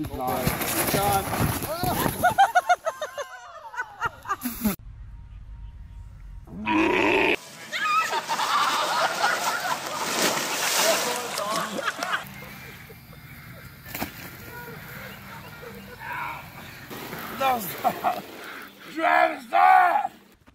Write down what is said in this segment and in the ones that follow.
He's not. John. No, stop! Travis, stop!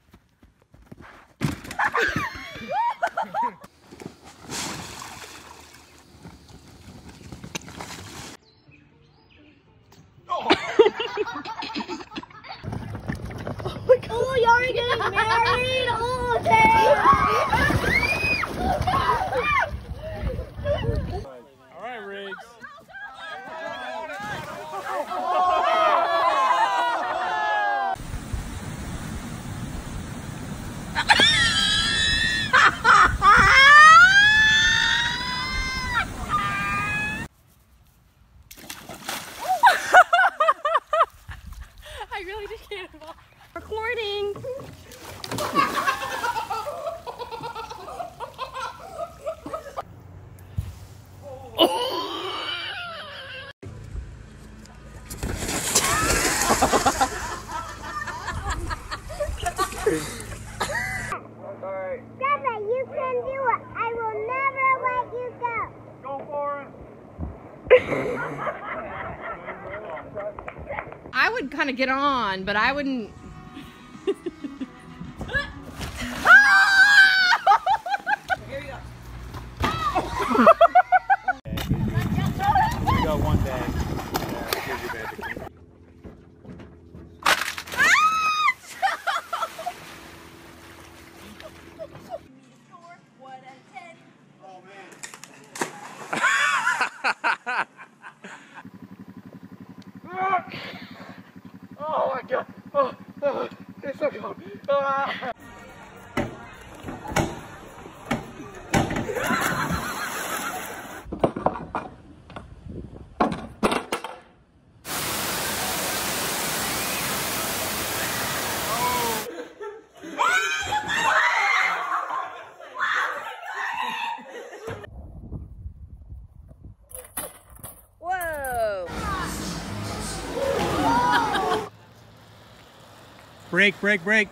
Oh, y'all are getting married! Oh, damn! All right, Riggs. I really just can't involve. Recording. Grandpa, you can do it. I will never let you go. Go for it. I would kind of get on, but I wouldn't. Here you go, one day. Oh my God! Oh, it's so cold. Ah. Whoa! Break, break, break.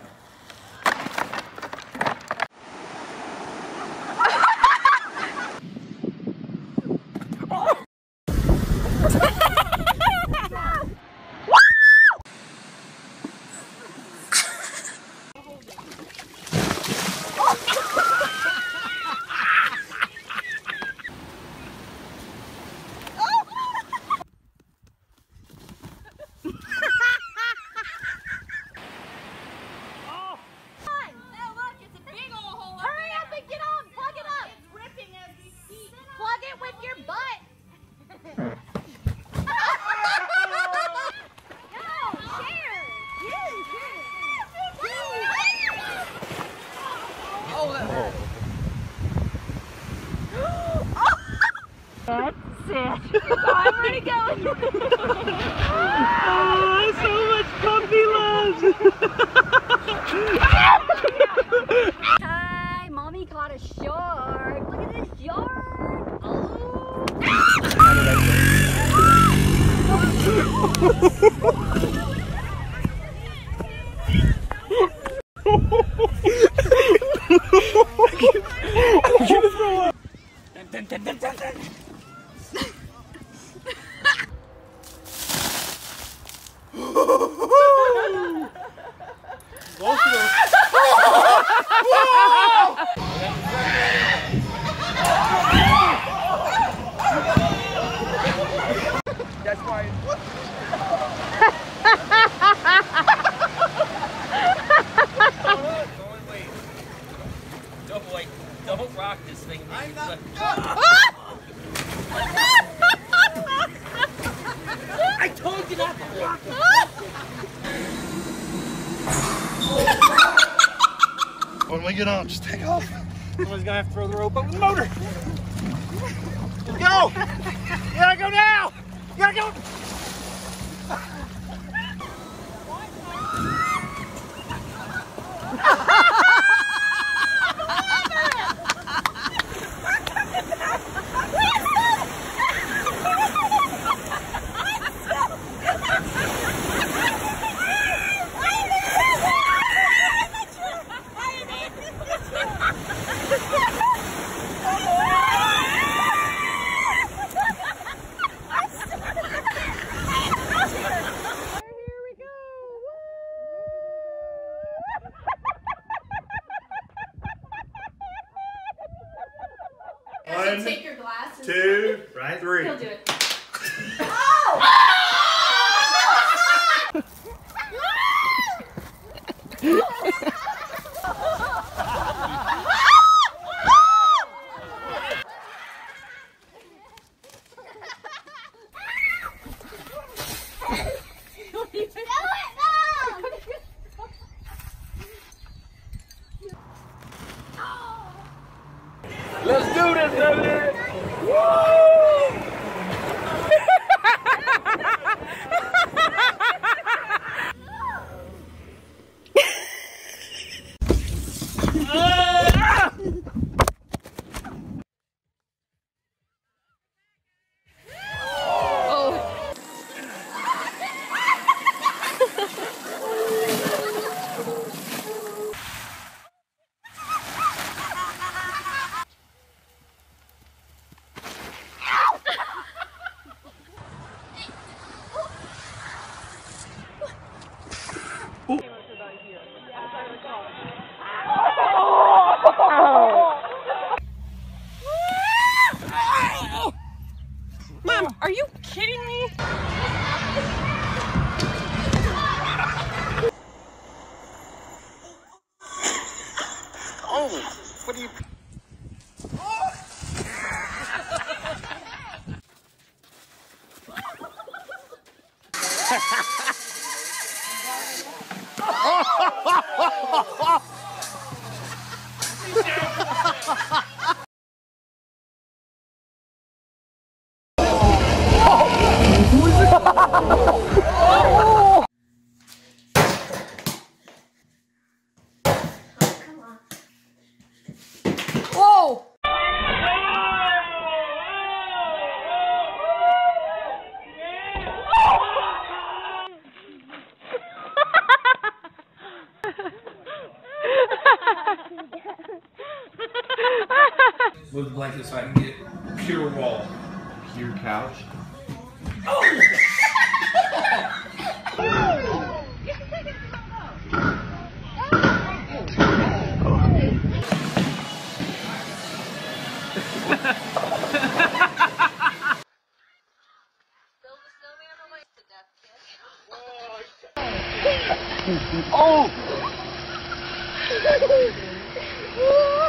That's it. I'm ready to go. Oh, so much puppy love. Hi, mommy caught a shark. Look at this shark. Oh. That's why. Don't rock this thing. I'm not. I told you not to rock it. When we get on, just take off. Someone's gonna have to throw the rope over the motor. Let's go! You gotta go now! You gotta go! Whoa! Move the blanket so I can get pure wall. Pure couch. Oh!